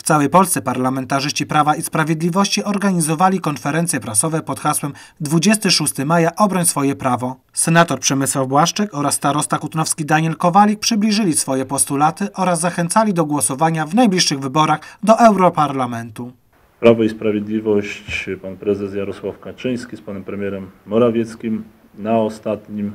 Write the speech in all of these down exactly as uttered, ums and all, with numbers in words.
całej Polsce parlamentarzyści Prawa i Sprawiedliwości organizowali konferencje prasowe pod hasłem dwudziestego szóstego maja obroń swoje prawo. Senator Przemysław Błaszczyk oraz starosta kutnowski Daniel Kowalik przybliżyli swoje postulaty oraz zachęcali do głosowania w najbliższych wyborach do Europarlamentu. Prawo i Sprawiedliwość, pan prezes Jarosław Kaczyński z panem premierem Morawieckim na ostatnim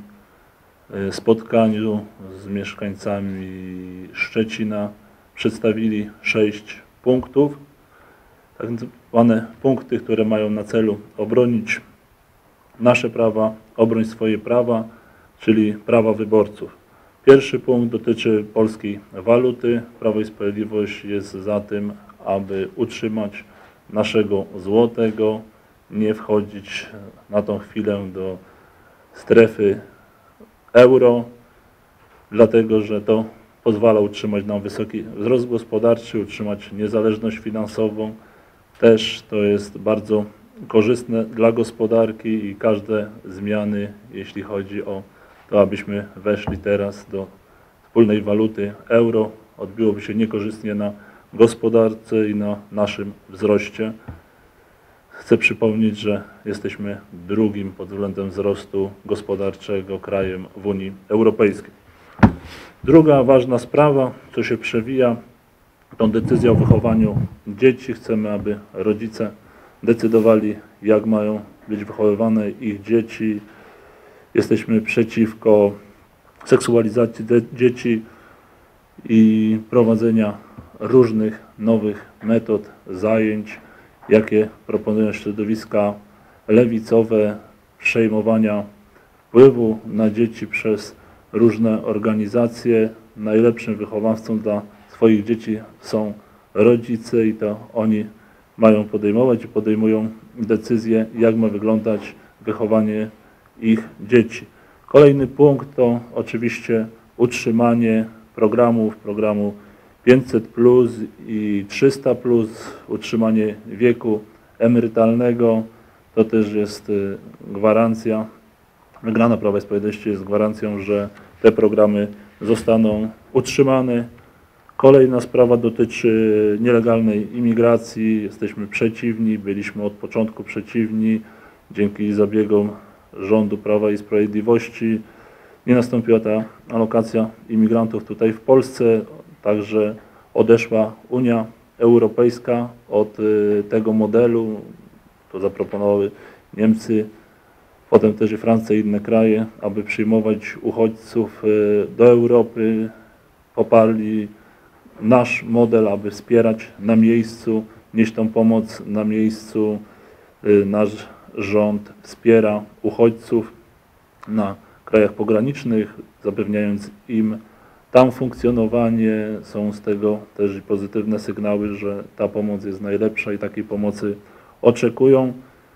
spotkaniu z mieszkańcami Szczecina przedstawili sześć punktów, tak zwane punkty, które mają na celu obronić nasze prawa, obronić swoje prawa, czyli prawa wyborców. Pierwszy punkt dotyczy polskiej waluty. Prawo i Sprawiedliwość jest za tym, aby utrzymać naszego złotego, nie wchodzić na tą chwilę do strefy euro, dlatego że to pozwala utrzymać nam wysoki wzrost gospodarczy, utrzymać niezależność finansową. Też to jest bardzo korzystne dla gospodarki i każde zmiany, jeśli chodzi o to, abyśmy weszli teraz do wspólnej waluty euro, odbiłoby się niekorzystnie na gospodarce i na naszym wzroście. Chcę przypomnieć, że jesteśmy drugim pod względem wzrostu gospodarczego krajem w Unii Europejskiej. Druga ważna sprawa, co się przewija, to decyzja o wychowaniu dzieci. Chcemy, aby rodzice decydowali, jak mają być wychowywane ich dzieci. Jesteśmy przeciwko seksualizacji dzieci i prowadzenia różnych nowych metod zajęć, jakie proponują środowiska lewicowe, przejmowania wpływu na dzieci przez różne organizacje. Najlepszym wychowawcą dla swoich dzieci są rodzice i to oni mają podejmować i podejmują decyzje, jak ma wyglądać wychowanie ich dzieci. Kolejny punkt to oczywiście utrzymanie programów, programu pięćset plus i trzysta plus, utrzymanie wieku emerytalnego. To też jest gwarancja, wygrana Prawa i Sprawiedliwości jest gwarancją, że te programy zostaną utrzymane. Kolejna sprawa dotyczy nielegalnej imigracji. Jesteśmy przeciwni, byliśmy od początku przeciwni. Dzięki zabiegom rządu Prawa i Sprawiedliwości nie nastąpiła ta alokacja imigrantów tutaj w Polsce. Także odeszła Unia Europejska od tego modelu. To zaproponowały Niemcy, potem też i Francja i inne kraje, aby przyjmować uchodźców do Europy. Poparli nasz model, aby wspierać na miejscu, nieść tą pomoc na miejscu. Nasz rząd wspiera uchodźców na krajach pogranicznych, zapewniając im tam funkcjonowanie. Są z tego też pozytywne sygnały, że ta pomoc jest najlepsza i takiej pomocy oczekują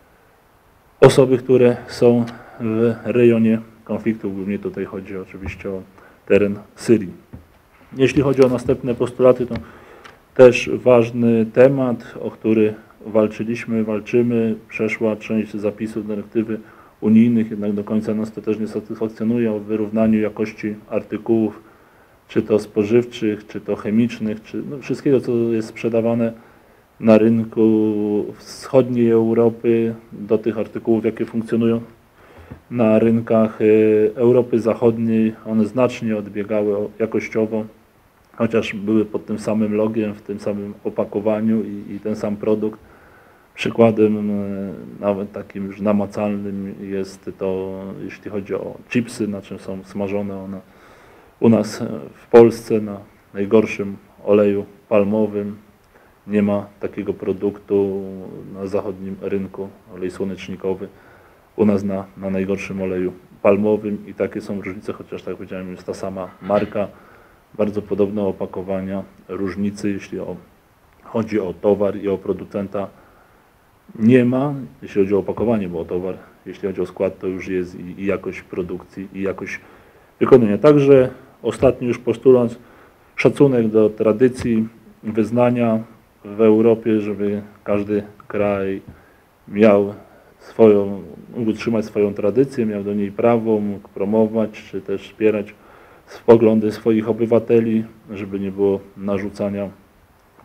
osoby, które są w rejonie konfliktu. Głównie tutaj chodzi oczywiście o teren Syrii. Jeśli chodzi o następne postulaty, to też ważny temat, o który walczyliśmy, walczymy. Przeszła część zapisów dyrektywy unijnych, jednak do końca nas to też nie satysfakcjonuje, o wyrównaniu jakości artykułów, czy to spożywczych, czy to chemicznych, czy no wszystkiego, co jest sprzedawane na rynku wschodniej Europy, do tych artykułów, jakie funkcjonują na rynkach Europy Zachodniej. One znacznie odbiegały jakościowo, chociaż były pod tym samym logiem, w tym samym opakowaniu i, i ten sam produkt. Przykładem nawet takim już namacalnym jest to, jeśli chodzi o chipsy, na czym są smażone one u nas w Polsce, na najgorszym oleju palmowym. Nie ma takiego produktu na zachodnim rynku, olej słonecznikowy, u nas na, na najgorszym oleju palmowym i takie są różnice, chociaż tak jak powiedziałem, jest ta sama marka, bardzo podobne opakowania, różnicy, jeśli o, chodzi o towar i o producenta, nie ma, jeśli chodzi o opakowanie, bo o towar, jeśli chodzi o skład, to już jest i, i jakość produkcji, i jakość wykonania. Także ostatni już postulat, szacunek do tradycji, wyznania w Europie, żeby każdy kraj miał swoją, mógł utrzymać swoją tradycję, miał do niej prawo, mógł promować, czy też wspierać poglądy swoich obywateli, żeby nie było narzucania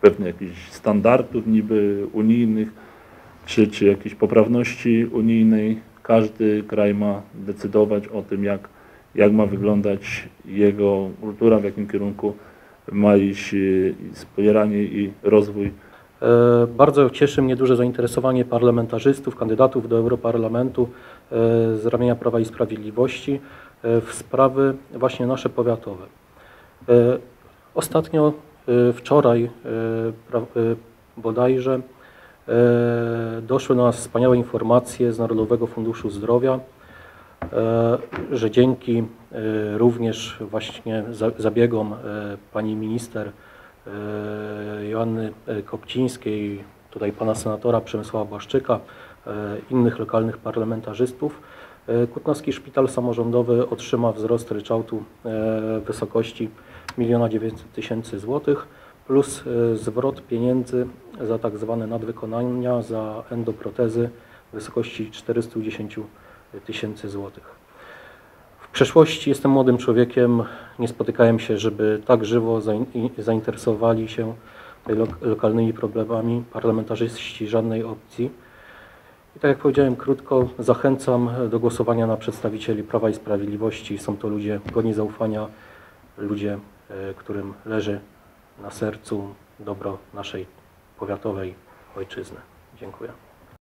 pewnych jakichś standardów niby unijnych, czy, czy jakiejś poprawności unijnej. Każdy kraj ma decydować o tym, jak, jak ma wyglądać jego kultura, w jakim kierunku ma iść wspieranie i rozwój. Bardzo cieszy mnie duże zainteresowanie parlamentarzystów, kandydatów do Europarlamentu z ramienia Prawa i Sprawiedliwości w sprawy właśnie nasze powiatowe. Ostatnio, wczoraj bodajże, doszły do nas wspaniałe informacje z Narodowego Funduszu Zdrowia, że dzięki również właśnie zabiegom pani minister Joanny Kopcińskiej, tutaj pana senatora Przemysława Błaszczyka, innych lokalnych parlamentarzystów, Kutnowski Szpital Samorządowy otrzyma wzrost ryczałtu w wysokości miliona dziewięćset tysięcy złotych plus zwrot pieniędzy za tak zwane nadwykonania za endoprotezy w wysokości czterysta dziesięć tysięcy złotych. W przeszłości jestem młodym człowiekiem, nie spotykałem się, żeby tak żywo zainteresowali się lokalnymi problemami parlamentarzyści żadnej opcji. I tak jak powiedziałem krótko, zachęcam do głosowania na przedstawicieli Prawa i Sprawiedliwości. Są to ludzie godni zaufania, ludzie, którym leży na sercu dobro naszej powiatowej ojczyzny. Dziękuję.